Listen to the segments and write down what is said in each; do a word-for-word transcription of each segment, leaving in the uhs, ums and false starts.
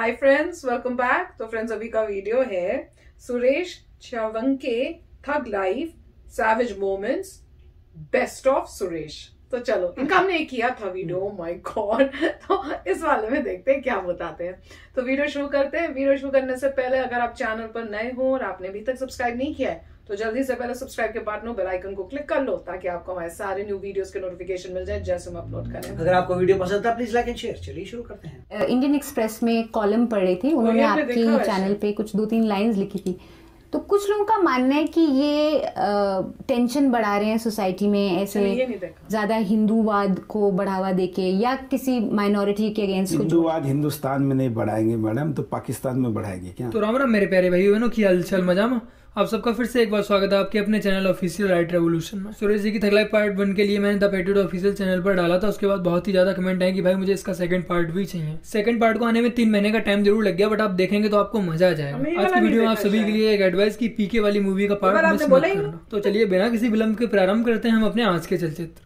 हाय friends, welcome back. तो friends, अभी का वीडियो है Suresh Chavhanke thug life savage moments best of Suresh. तो चलो, इनका हमने एक किया था वीडियो, माय गॉड। तो इस वाले में देखते हैं क्या बताते हैं। तो वीडियो शुरू करते हैं। वीडियो शुरू करने से पहले अगर आप चैनल पर नए हो और आपने अभी तक सब्सक्राइब नहीं किया है तो जल्दी से पहले सब्सक्राइब के बाद नो बेल आइकन को क्लिक कर लो ताकि आपको हमारे सारे न्यू वीडियोस के नोटिफिकेशन मिल जाए जैसे हम अपलोड करें। अगर आपको वीडियो पसंद था प्लीज लाइक एंड शेयर। चलिए शुरू करते हैं। इंडियन एक्सप्रेस में कॉलम पढ़ रही थी, उन्होंने आपकी चैनल पे कुछ दो तीन लाइंस लिखी थी। तो कुछ लोगों का मानना है कि ये टेंशन बढ़ा रहे हैं सोसाइटी में, ऐसे ज्यादा हिंदूवाद को बढ़ावा देके या किसी माइनॉरिटी के अगेंस्ट। हिंदूवाद हिंदुस्तान में नहीं बढ़ाएंगे मैडम, तो पाकिस्तान में बढ़ाएंगे क्या? तो राम राम मेरे प्यारे भाई बहनों, की हालचाल मजा में। आप सबका फिर से एक बार स्वागत है आपके अपने चैनल ऑफिशियल राइट रेवोल्यूशन में। सुरेश जी की थग लाइफ पार्ट वन के लिए मैंने द पेट्रियट ऑफिशियल चैनल पर डाला था। उसके बाद बहुत ही ज्यादा कमेंट आए कि भाई मुझे इसका सेकंड पार्ट भी चाहिए। सेकंड पार्ट को आने में तीन महीने का टाइम जरूर लग गया, बट आप देखेंगे तो आपको मजा आ जाएगा। आज की वीडियो में आप सभी के लिए एक एडवाइस की पीके वाली मूवी का पार्ट मिस मत करना। तो चलिए बिना किसी विलंब के प्रारंभ करते हैं हम अपने आज के चलचित्र।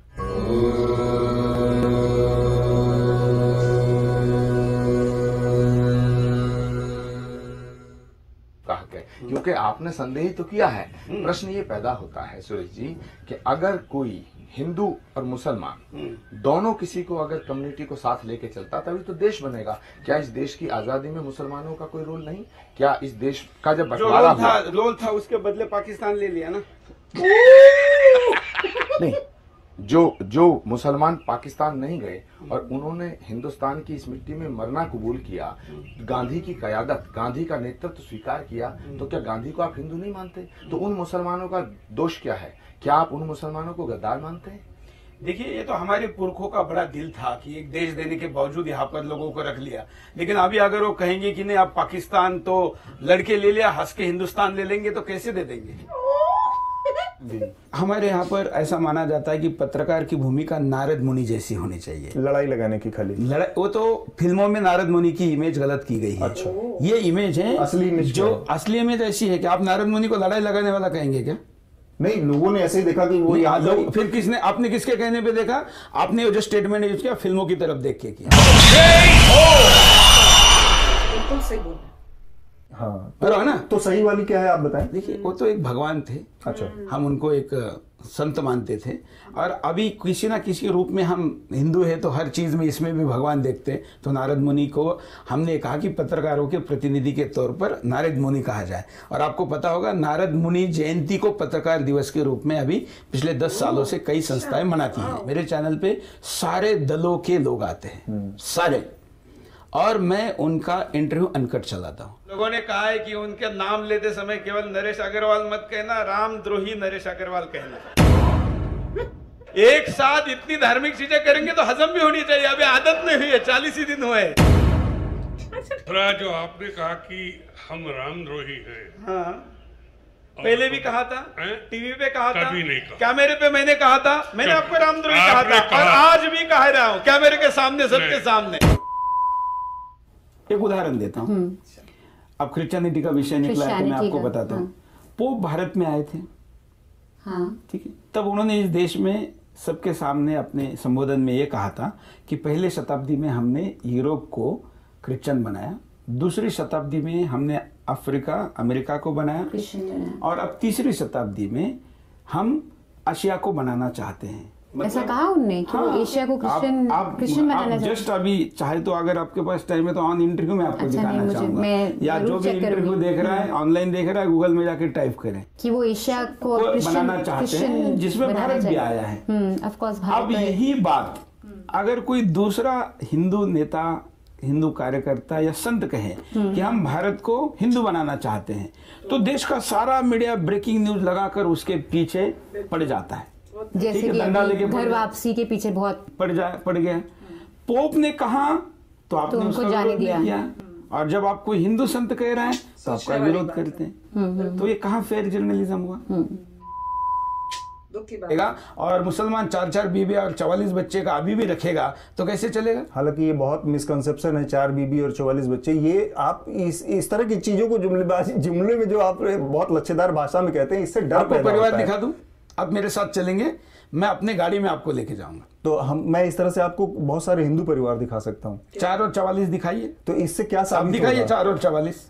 क्योंकि आपने संदेह तो किया है। प्रश्न ये पैदा होता है सुरेश जी कि अगर कोई हिंदू और मुसलमान दोनों किसी को अगर कम्युनिटी को साथ लेके चलता तभी तो देश बनेगा। क्या इस देश की आजादी में मुसलमानों का कोई रोल नहीं? क्या इस देश का जब बंटवारा हुआ रोल था उसके बदले पाकिस्तान ले लिया ना? नहीं, जो जो मुसलमान पाकिस्तान नहीं गए और उन्होंने हिंदुस्तान की इस मिट्टी में मरना कबूल किया, गांधी की क़यादत, गांधी का नेतृत्व स्वीकार किया, तो क्या गांधी को आप हिंदू नहीं मानते? तो उन मुसलमानों का दोष क्या है? क्या आप उन मुसलमानों को गद्दार मानते हैं? देखिए, ये तो हमारे पुरखों का बड़ा दिल था कि एक देश देने के बावजूद यहाँ पर लोगों को रख लिया। लेकिन अभी अगर वो कहेंगे कि नहीं आप पाकिस्तान तो लड़के ले लिया, हंस के हिंदुस्तान ले लेंगे, तो कैसे दे देंगे? हमारे यहाँ पर ऐसा माना जाता है कि पत्रकार की भूमिका नारद मुनि जैसी होनी चाहिए। लड़ाई लगाने की खाली लड़ाई, वो तो फिल्मों में नारद मुनि की इमेज गलत की गई है। अच्छा। ये इमेज है असली इमेज, जो असली इमेज ऐसी है कि आप नारद मुनि को लड़ाई लगाने वाला कहेंगे क्या? नहीं, लोगों ने ऐसे ही देखा कि वो यहाँ लोग, फिर किसने, आपने किसके कहने पे देखा? आपने जो स्टेटमेंट यूज किया फिल्मों की तरफ देख के किया। बिल्कुल सही बोल। हाँ, तो है ना? तो सही वाली क्या है आप बताएं। देखिए, वो तो एक भगवान थे। अच्छा। हम उनको एक संत मानते थे और अभी किसी ना किसी रूप में हम हिंदू है तो हर चीज में इसमें भी भगवान देखते हैं। तो नारद मुनि को हमने कहा कि पत्रकारों के प्रतिनिधि के तौर पर नारद मुनि कहा जाए। और आपको पता होगा नारद मुनि जयंती को पत्रकार दिवस के रूप में अभी पिछले दस सालों से कई संस्थाएं मनाती हैं। मेरे चैनल पे सारे दलों के लोग आते हैं, सारे, और मैं उनका इंटरव्यू अनकट चलाता हूँ। लोगों ने कहा है कि उनके नाम लेते समय केवल नरेश अग्रवाल मत कहना, रामद्रोही नरेश अग्रवाल कहना। एक साथ इतनी धार्मिक चीजें करेंगे तो हजम भी होनी चाहिए। अभी आदत नहीं हुई है, चालीस ही दिन हुए। जो आपने कहा कि हम रामद्रोही हैं, हाँ, पहले भी कहा था, टीवी पे कहा था, कभी नहीं कहा। कैमरे पे मैंने कहा था, मैंने आपको रामद्रोही कहा था और आज भी कह रहा हूँ कैमरे के सामने, सबके सामने। एक उदाहरण देता हूँ। अब क्रिश्चियनिटी का विषय निकला है तो मैं आपको बताता हूँ। पोप भारत में आए थे, हाँ, ठीक है। तब उन्होंने इस देश में सबके सामने अपने संबोधन में ये कहा था कि पहले शताब्दी में हमने यूरोप को क्रिश्चियन बनाया, दूसरी शताब्दी में हमने अफ्रीका अमेरिका को बनाया और अब तीसरी शताब्दी में हम एशिया को बनाना चाहते हैं। मतलब, ऐसा कहा उनने कि हाँ, एशिया को क्रिश्चियन क्रिश्चियन बनाना चाहते हैं। जस्ट अभी चाहे तो अगर आपके पास टाइम है तो ऑन इंटरव्यू में आपको दिखाना चाहूंगा, या जो भी इंटरव्यू देख रहा है ऑनलाइन देख रहा है गूगल में जाकर टाइप करें कि वो एशिया को बनाना चाहते हैं, जिसमें भारत भी आया है। Of course. अब यही बात अगर कोई दूसरा हिंदू नेता, हिंदू कार्यकर्ता या संत कहे कि हम भारत को हिंदू बनाना चाहते हैं तो देश का सारा मीडिया ब्रेकिंग न्यूज लगाकर उसके पीछे पड़ जाता है। जैसे कि घर वापसी के पीछे बहुत पड़ जा पड़ गया। पोप ने कहा तो आपने तो उसका विरोध दिया। किया, और जब आपको हिंदू संत कह रहा है तो आपका विरोध करते हैं। तो ये कहाँ फेयर जर्नलिज्म हुआ? और मुसलमान चार चार बीबी और चौवालीस बच्चे का अभी भी रखेगा तो कैसे चलेगा? हालांकि ये बहुत मिसकंसेप्शन है, चार बीबी और चौवालीस बच्चे। ये आप इस इस तरह की चीजों को जुमलेबाजी जुमले में जो आप बहुत लच्छेदार भाषा में कहते हैं, इससे डर पैदा होता है। परिवार दिखा दूं, आप मेरे साथ चलेंगे, मैं अपने गाड़ी में आपको लेके जाऊंगा। तो हम मैं इस तरह से आपको बहुत सारे हिंदू परिवार दिखा सकता हूँ। चार और चवालीस दिखाइए। तो इससे क्या साबित दिखाइए होगा? चार और चवालीस।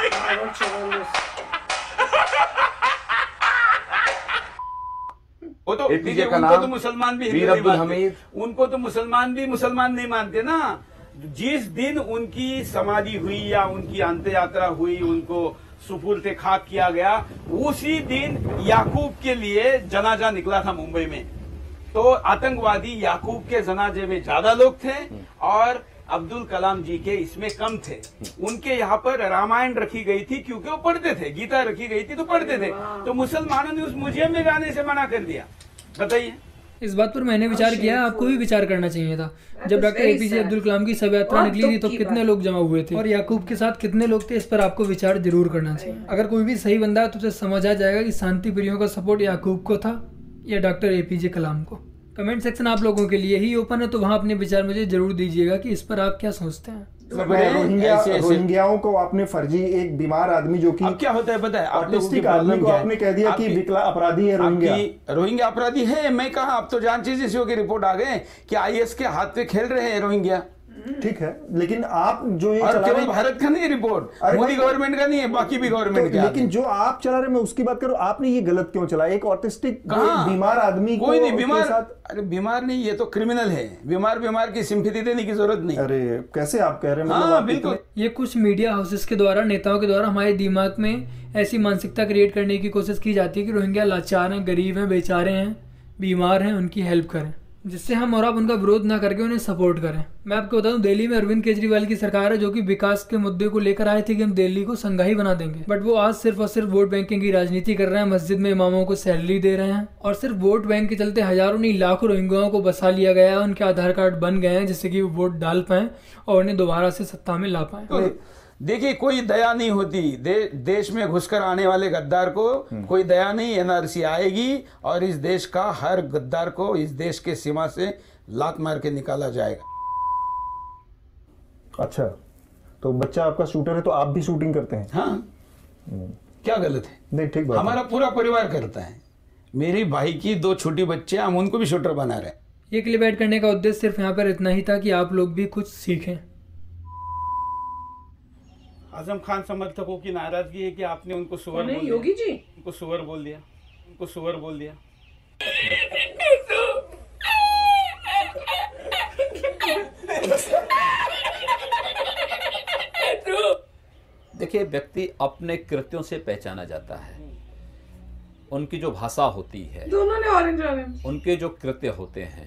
वो तो एपीजे का उनको नाम तो मुसलमान भी वीर अब्दुल हमीद, उनको तो मुसलमान भी मुसलमान नहीं मानते ना। जिस दिन उनकी समाधि हुई या उनकी अंत यात्रा हुई, उनको सुपुर्द खाक किया गया, उसी दिन याकूब के लिए जनाजा निकला था मुंबई में। तो आतंकवादी याकूब के जनाजे में ज्यादा लोग थे और अब्दुल कलाम जी के इसमें कम थे। उनके यहाँ पर रामायण रखी गई थी क्योंकि वो पढ़ते थे, गीता रखी गई थी तो पढ़ते थे। तो मुसलमानों ने उस म्यूजियम में जाने से मना कर दिया। बताइए। इस बात पर मैंने विचार किया, आपको भी विचार करना चाहिए था। जब डॉक्टर एपीजे अब्दुल कलाम की शव यात्रा निकली थी तो कितने लोग जमा हुए थे और याकूब के साथ कितने लोग थे, इस पर आपको विचार जरूर करना चाहिए। अगर कोई भी सही बंदा है तो उसे समझ आ जाएगा कि शांति प्रियों का सपोर्ट याकूब को था या डॉक्टर एपीजे कलाम को। कमेंट सेक्शन आप लोगों के लिए ही ओपन है, तो वहाँ अपने विचार मुझे जरूर दीजिएगा कि इस पर आप क्या सोचते हैं। रोहिंग्या रोहिंग्याओं को आपने फर्जी एक बीमार आदमी जो कि अब क्या होता है पता है, ऑटिस्टिक आदमी को आपने कह दिया कि विकला अपराधी है रोहिंग्या। रोहिंग्या अपराधी है, मैं कहा अब तो जान चीज इसी की रिपोर्ट आ गए कि आईएस के हाथ पे खेल रहे हैं रोहिंग्या। ठीक है, लेकिन आप जो ये और चला केवल रहे भारत का नहीं रिपोर्ट, मोदी गवर्नमेंट का नहीं है, बाकी भी गवर्नमेंट तो, का। लेकिन जो आप चला रहे, मैं उसकी बात करूं, आपने ये गलत क्यों चला? एक ऑटिस्टिक बीमार आदमी कोई को नहीं बीमार, साथ... अरे बीमार नहीं, ये तो क्रिमिनल है। बीमार बीमार की सिंपैथी देने की जरूरत नहीं। अरे कैसे आप कह रहे हैं? हाँ, मतलब बिल्कुल। ये कुछ मीडिया हाउसेस के द्वारा, नेताओं के द्वारा हमारे दिमाग में ऐसी मानसिकता क्रिएट करने की कोशिश की जाती है कि रोहिंग्या लाचार हैं, गरीब हैं, बेचारे हैं, बीमार हैं, उनकी हेल्प करें, जिससे हम और आप उनका विरोध ना करके उन्हें सपोर्ट करें। मैं आपको बता दूं, दिल्ली में अरविंद केजरीवाल की सरकार है जो कि विकास के मुद्दे को लेकर आए थे कि हम दिल्ली को संघाई बना देंगे, बट वो आज सिर्फ और सिर्फ वोट बैंकिंग की राजनीति कर रहे हैं। मस्जिद में इमामों को सैलरी दे रहे हैं और सिर्फ वोट बैंक के चलते हजारों नहीं लाखों रोहिंग्याओं को बसा लिया गया है। उनके आधार कार्ड बन गए हैं जिससे कि वो वोट डाल पाए और उन्हें दोबारा से सत्ता में ला पाए। देखिए, कोई दया नहीं होती। दे, देश में घुसकर आने वाले गद्दार को कोई दया नहीं। एनआरसी आएगी और इस देश का हर गद्दार को इस देश के सीमा से लात मार के निकाला जाएगा। अच्छा, तो बच्चा आपका शूटर है तो आप भी शूटिंग करते हैं? हाँ, क्या गलत है? नहीं, ठीक बात। हमारा पूरा परिवार करता है। मेरी भाई की दो छोटी बच्चे, हम उनको भी शूटर बना रहे हैं। ये क्लिप ऐड करने का उद्देश्य सिर्फ यहाँ पर इतना ही था कि आप लोग भी कुछ सीखें। आजम खान समर्थकों की नाराजगी है कि आपने उनको सुअर बोल दिया। योगी जी उनको सुअर बोल दिया, उनको सुअर बोल दिया। देखिए, व्यक्ति अपने कृत्यों से पहचाना जाता है। उनकी जो भाषा होती है, दोनों ने ऑरेंज ऑरेंज, उनके जो कृत्य होते हैं,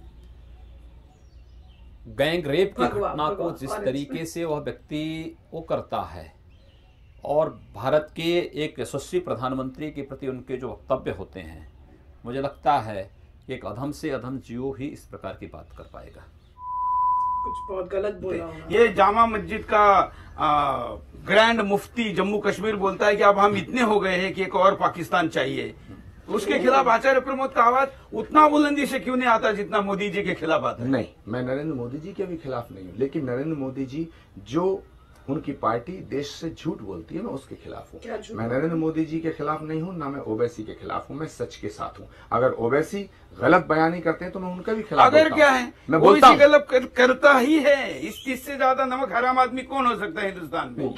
गैंग रेप की घटना को जिस तरीके से वह व्यक्ति वो करता है और भारत के एक यशस्वी प्रधानमंत्री के प्रति उनके जो वक्तव्य होते हैं, मुझे लगता है कि एक अधम से अधम जीव ही इस प्रकार की बात कर पाएगा। कुछ बहुत गलत बोला। ये जामा मस्जिद का आ, ग्रैंड मुफ्ती जम्मू कश्मीर बोलता है कि अब हम इतने हो गए हैं कि एक और पाकिस्तान चाहिए। उसके खिलाफ आचार्य प्रमोद का आवाज उतना बुलंदी से क्यों नहीं आता जितना मोदी जी के खिलाफ आता है? नहीं, मैं नरेंद्र मोदी जी के भी खिलाफ नहीं हूँ, लेकिन नरेंद्र मोदी जी जो उनकी पार्टी देश से झूठ बोलती है, मैं उसके खिलाफ हूँ। मैं नरेंद्र मोदी जी के खिलाफ नहीं हूँ, ना मैं ओवैसी के खिलाफ हूँ, मैं सच के साथ हूँ। अगर ओवैसी गलत बयानी करते हैं तो मैं उनका भी खिलाफ अगर क्या है, मैं बोलता हूँ गलत कर, करता ही है। इस चीज से ज्यादा नमक हराम आदमी कौन हो सकता है हिंदुस्तान में?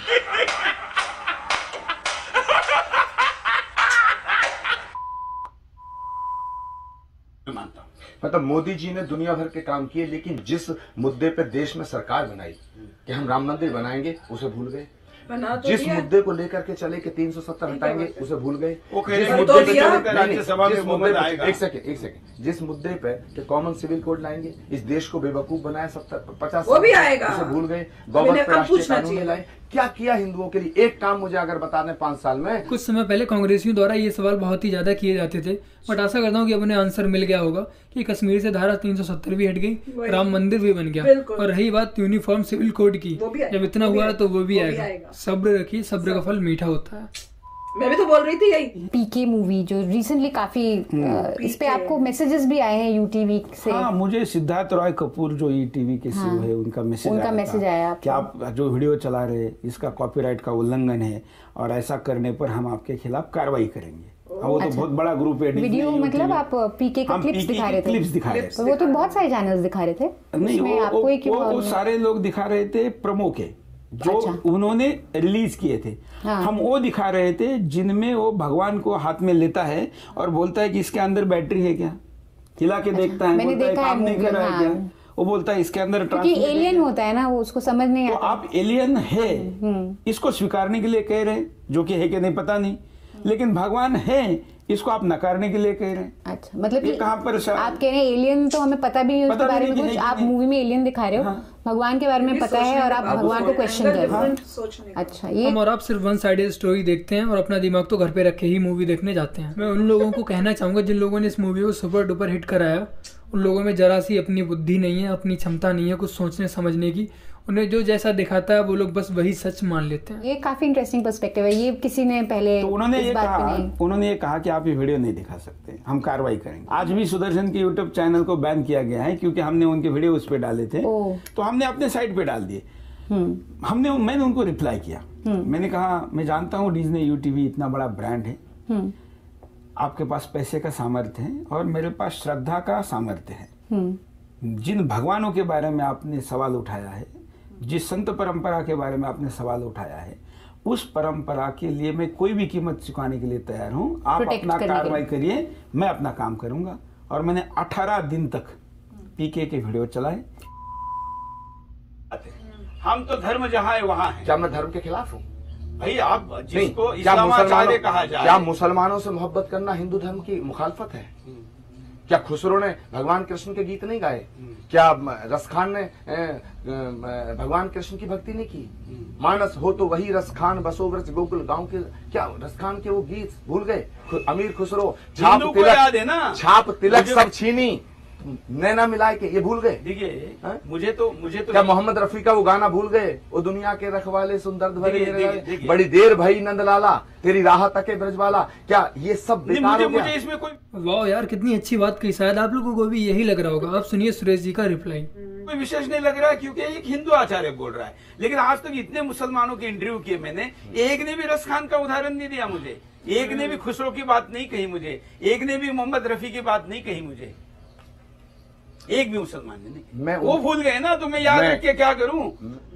मानता हूँ, मतलब मोदी जी ने दुनिया भर के काम किए, लेकिन जिस मुद्दे पे देश में सरकार बनाई कि हम राम मंदिर बनाएंगे, उसे भूल गए। तो जिस मुद्दे को लेकर के चले कि तीन सौ सत्तर हटाएंगे, उसे भूल गए। जिस मुद्दे पे राज्यसभा में बहुमत आएगा। एक सेकंड एक सेकंड जिस मुद्दे पे कि कॉमन सिविल कोड लाएंगे, इस देश को बेवकूफ बनाया सत्तर पचास, वो भी आएगा, उसे भूल गए। गवर्नमेंट पे राष्ट्रीय कानून लाए, क्या किया हिंदुओं के लिए? एक काम मुझे अगर बता दें पांच साल में। कुछ समय पहले कांग्रेसियों द्वारा ये सवाल बहुत ही ज्यादा किए जाते थे, बट आशा करता हूँ कि अब उन्हें आंसर मिल गया होगा कि कश्मीर से धारा तीन सौ सत्तर भी हट गई, राम मंदिर भी बन गया, और रही बात यूनिफॉर्म सिविल कोड की, जब इतना हुआ तो वो भी आएगा। सब्र रखिए, सब्र का फल मीठा होता है। मैं भी तो बोल रही थी यही। पीके मूवी जो रिसेंटली काफी इस पे आपको मैसेजेस भी आए हैं यूटीवी से। हाँ, मुझे सिद्धार्थ रॉय कपूर जो ईटीवी के सीईओ हाँ, है, उनका मैसेज उनका मैसेज आया कि आप जो वीडियो चला रहे इसका कॉपीराइट का उल्लंघन है और ऐसा करने पर हम आपके खिलाफ कार्रवाई करेंगे। हाँ, वो तो बहुत बड़ा ग्रुप है। वीडियो मतलब आप पीके का क्लिप्स दिखा रहे थे? क्लिप्स दिखा रहे थे। वो तो बहुत सारे चैनल्स दिखा रहे थे। नहीं, वो, आपको वो, ही क्यों? वो सारे लोग दिखा रहे थे प्रोमो के जो अच्छा। उन्होंने रिलीज किए थे। हाँ। हम वो दिखा रहे थे जिनमें वो भगवान को हाथ में लेता है और बोलता है कि इसके अंदर बैटरी है क्या, हिला के अच्छा। देखता है, मैंने बोलता देखा है काम है, नहीं कर रहा है क्या, वो बोलता है इसके अंदर ट्रांसमिट एलियन होता है ना, वो उसको समझ नहीं आता। तो आप एलियन है इसको स्वीकारने के लिए कह रहे हैं, जो कि है कि नहीं पता नहीं, लेकिन भगवान है इसको आप नकारने के लिए कह रहे हैं। अच्छा, मतलब ये कहाँ पर आप कह रहे हैं एलियन तो हमें पता भी नहीं उसके बारे में कुछ, आप मूवी में एलियन दिखा रहे हो, भगवान के बारे में पता है और आप भगवान को क्वेश्चन कर रहे हो। अच्छा, ये हम और आप सिर्फ वन साइडेड स्टोरी देखते हैं और अपना दिमाग तो घर पे रखे ही मूवी देखने जाते हैं। मैं उन लोगों को कहना चाहूंगा जिन लोगों ने इस मूवी को सुपर डुपर हिट कराया, उन लोगों में जरा सी अपनी बुद्धि नहीं है, अपनी क्षमता नहीं है कुछ सोचने समझने की। उन्हें जो जैसा दिखाता है वो लोग बस वही सच मान लेते हैं। ये काफी इंटरेस्टिंग पर्सपेक्टिव है, ये किसी ने पहले तो उन्होंने ये कहा उन्होंने ये कहा कि आप ये वीडियो नहीं दिखा सकते, हम कार्रवाई करेंगे। आज भी सुदर्शन के यूट्यूब चैनल को बैन किया गया है क्योंकि हमने उनके वीडियो उस पे डाले थे, तो हमने अपने साइट पे डाल दिए। हमने मैंने उनको रिप्लाई किया, मैंने कहा मैं जानता हूँ डिज्नी यू टीवी इतना बड़ा ब्रांड है, आपके पास पैसे का सामर्थ्य है और मेरे पास श्रद्धा का सामर्थ्य है। जिन भगवानों के बारे में आपने सवाल उठाया है, जिस संत परंपरा के बारे में आपने सवाल उठाया है, उस परंपरा के लिए मैं कोई भी कीमत चुकाने के लिए तैयार हूं। आप अपना कार्रवाई करिए, मैं अपना काम करूंगा। और मैंने अठारह दिन तक पीके के वीडियो चलाए। हम तो धर्म जहाँ है वहाँ है। क्या मैं धर्म के खिलाफ हूँ? भाई आप जिसको इस्लामाचार्य कहा जाए, क्या मुसलमानों से मोहब्बत करना हिंदू धर्म की मुखालफत है? क्या खुसरो ने भगवान कृष्ण के गीत नहीं गाए? क्या रसखान ने भगवान कृष्ण की भक्ति नहीं की? मानस हो तो वही रसखान बसो व्रज गोकुल गांव के, क्या रसखान के वो गीत भूल गए? अमीर खुसरो छाप तिलक, छाप तिलक सब छीनी, नैना मिलाए के, ये भूल गए? देखिए मुझे तो मुझे तो क्या मोहम्मद रफी का वो गाना भूल गए? वो दुनिया के रखवाले सुंदर भरे बड़ी देर भई नंदलाला तेरी राह तके ब्रजवाला, क्या ये सब बेकार हो गया? मुझे इसमें कोई वाह यार कितनी अच्छी बात की। शायद आप लोगों को भी यही लग रहा होगा। आप सुनिए सुरेश जी का रिप्लाई। कोई विशेष नहीं लग रहा है क्योंकि एक हिंदू आचार्य बोल रहा है, लेकिन आज तक इतने मुसलमानों के इंटरव्यू किए मैंने, एक ने भी रस खान का उदाहरण नहीं दिया मुझे, एक ने भी खुसरो की बात नहीं कही मुझे, एक ने भी मोहम्मद रफी की बात नहीं कही मुझे, एक भी मुसलमान ने नहीं। मैं वो भूल गए ना, तो मैं याद रख के क्या करूं?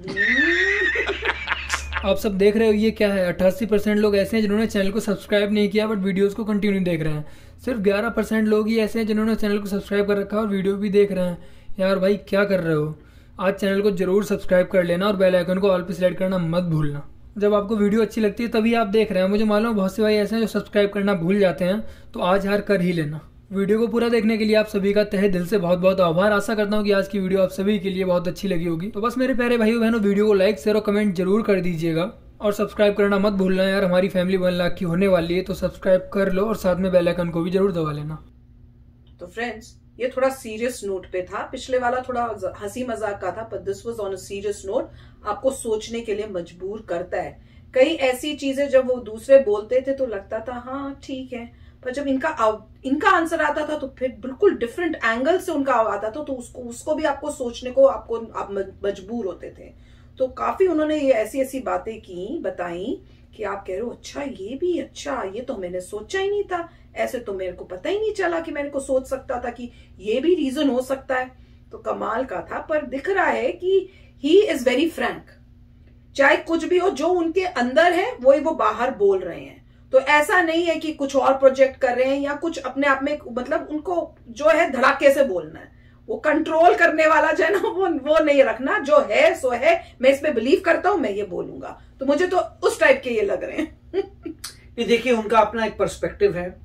आप सब देख रहे हो ये क्या है? अट्ठासी परसेंट लोग ऐसे हैं जिन्होंने चैनल को सब्सक्राइब नहीं किया बट वीडियोस को कंटिन्यू देख रहे हैं। सिर्फ ग्यारह परसेंट लोग ही ऐसे हैं जिन्होंने चैनल को सब्सक्राइब कर रखा है और वीडियो भी देख रहे हैं। यार भाई क्या कर रहे हो? आज चैनल को जरूर सब्सक्राइब कर लेना और बेल आइकन को ऑल पे सिलेक्ट करना मत भूलना। जब आपको वीडियो अच्छी लगती है तभी आप देख रहे हैं। मुझे मालूम है बहुत से भाई ऐसे हैं जो सब्सक्राइब करना भूल जाते हैं, तो आज यार कर ही लेना। वीडियो को पूरा देखने के लिए आप सभी का तहे दिल से बहुत बहुत आभार। आशा करता हूँ कि आज की वीडियो आप सभी के लिए बहुत अच्छी लगी होगी। तो बस मेरे प्यारे भाइयों बहनों, वीडियो को लाइक शेयर और कमेंट जरूर कर दीजिएगा और सब्सक्राइब करना मत भूलना यार। हमारी फैमिली वन लाख की होने वाली है, तो सब्सक्राइब कर लो और साथ में बेल आइकन को भी जरूर दबा लेना। तो फ्रेंड्स, ये थोड़ा सीरियस नोट पे था, पिछले वाला थोड़ा हंसी मजाक का था, पर this was on a serious note. आपको सोचने के लिए मजबूर करता है। कई ऐसी चीजें जब वो दूसरे बोलते थे तो लगता था हाँ ठीक है, पर जब इनका इनका आंसर आता था तो फिर बिल्कुल डिफरेंट एंगल से उनका आता था, तो उसको उसको भी आपको सोचने को आपको आप मजबूर होते थे। तो काफी उन्होंने ये ऐसी ऐसी बातें की, बताई कि आप कह रहे हो अच्छा ये भी, अच्छा ये तो मैंने सोचा ही नहीं था, ऐसे तो मेरे को पता ही नहीं चला कि मेरे को सोच सकता था कि ये भी रीजन हो सकता है। तो कमाल का था। पर दिख रहा है कि ही इज वेरी फ्रैंक, चाहे कुछ भी हो, जो उनके अंदर है वही वो बाहर बोल रहे हैं। तो ऐसा नहीं है कि कुछ और प्रोजेक्ट कर रहे हैं या कुछ अपने आप में, मतलब उनको जो है धड़ाके से बोलना है, वो कंट्रोल करने वाला जो है ना वो वो नहीं रखना, जो है सो है, मैं इस पे बिलीव करता हूं, मैं ये बोलूंगा। तो मुझे तो उस टाइप के ये लग रहे हैं। ये देखिए उनका अपना एक पर्सपेक्टिव है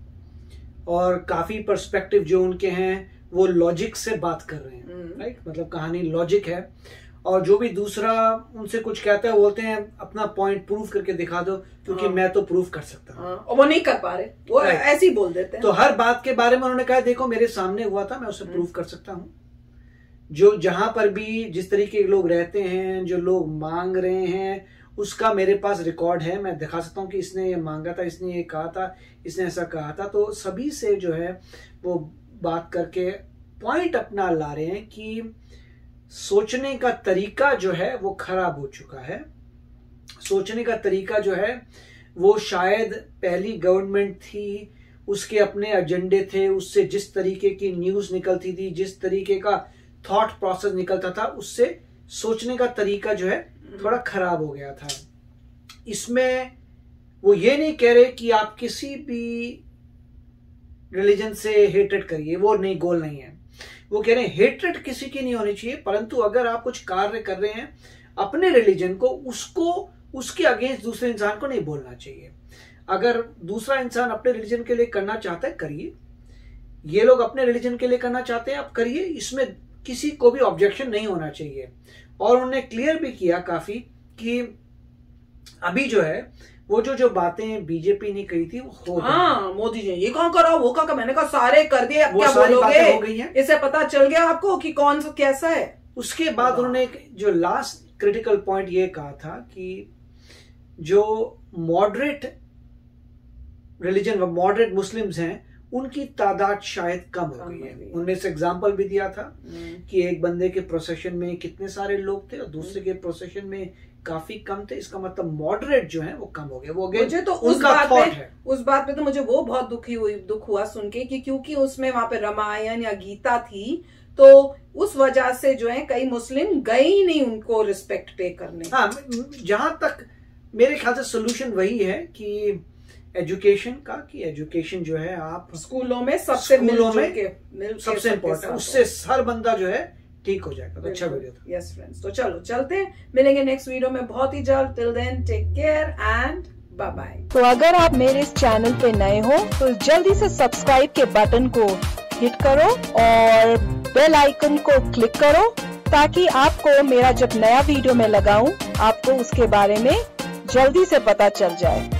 और काफी पर्सपेक्टिव जो उनके हैं वो लॉजिक से बात कर रहे हैं, राइट? मतलब कहानी लॉजिक है और जो भी दूसरा उनसे कुछ कहता है बोलते हैं अपना पॉइंट प्रूव करके दिखा दो, क्योंकि हाँ। मैं तो प्रूव कर सकता हूँ, और वो नहीं कर पा रहे, वो ऐसे ही बोल देते हैं। तो हर बात के बारे में उन्होंने कहा देखो मेरे सामने हुआ था, मैं उसे प्रूव कर सकता हूँ। जो जहां पर भी जिस तरीके के लोग रहते हैं, जो लोग मांग रहे हैं, उसका मेरे पास रिकॉर्ड है, मैं दिखा सकता हूँ कि इसने ये मांगा था, इसने ये कहा था, इसने ऐसा कहा था। तो सभी से जो है वो बात करके पॉइंट अपना ला रहे हैं कि सोचने का तरीका जो है वो खराब हो चुका है। सोचने का तरीका जो है वो शायद पहली गवर्नमेंट थी उसके अपने एजेंडे थे, उससे जिस तरीके की न्यूज निकलती थी, जिस तरीके का थॉट प्रोसेस निकलता था, उससे सोचने का तरीका जो है थोड़ा खराब हो गया था। इसमें वो ये नहीं कह रहे कि आप किसी भी रिलीजन से हेट्रेड करिए, वो नहीं, गोल नहीं है। वो कह रहे हैं हेट्रेड किसी की नहीं होनी चाहिए, परंतु अगर आप कुछ कार्य कर रहे हैं अपने रिलीजन को, उसको उसके अगेंस्ट दूसरे इंसान को नहीं बोलना चाहिए। अगर दूसरा इंसान अपने रिलीजन के लिए करना चाहता है, करिए। ये लोग अपने रिलीजन के लिए करना चाहते हैं, आप करिए। इसमें किसी को भी ऑब्जेक्शन नहीं होना चाहिए। और उन्होंने क्लियर भी किया काफी कि अभी जो है वो जो जो बातें बीजेपी ने कही थी वो हो हाँ, मोदी जी ये कौन करा वो कहा, मैंने कहा सारे कर दिए, अब क्या बोलोगे? हो गई हैं। इससे पता चल गया आपको कि कौन सा कैसा है। उसके बाद उन्होंने जो लास्ट क्रिटिकल पॉइंट ये कहा था कि जो मॉडरेट रिलीजन व मॉडरेट मुस्लिम्स हैं उनकी तादाद शायद कम हो गई है। उन्होंने इस एग्जाम्पल भी दिया था कि एक बंदे के प्रोसेशन में कितने सारे लोग थे और दूसरे के प्रोसेशन में काफी कम थे। इसका मतलब मॉडरेट जो है वो कम हो गए। वो मुझे तो उस बात पे उस बात पे तो मुझे वो बहुत दुखी हुई दुख हुआ सुन के कि क्योंकि उसमें वहां पे रामायण या गीता थी, तो उस वजह से जो है कई मुस्लिम गए ही नहीं उनको रिस्पेक्ट पे करने। हाँ, जहां तक मेरे ख्याल से सोल्यूशन वही है कि एजुकेशन का, कि एजुकेशन जो है आप स्कूलों में सबसे स्कूलों में के, सबसे इम्पोर्टेंट, उससे हर बंदा जो है ठीक हो जाएगा। तो अच्छा वीडियो था। यस फ्रेंड्स, तो चलो चलते हैं, मिलेंगे नेक्स्ट वीडियो में बहुत ही जल्द। Till then take care and bye bye. तो अगर आप मेरे इस चैनल पे नए हो तो जल्दी से सब्सक्राइब के बटन को हिट करो और बेल आइकन को क्लिक करो ताकि आपको मेरा जब नया वीडियो मैं लगाऊं आपको उसके बारे में जल्दी से पता चल जाए।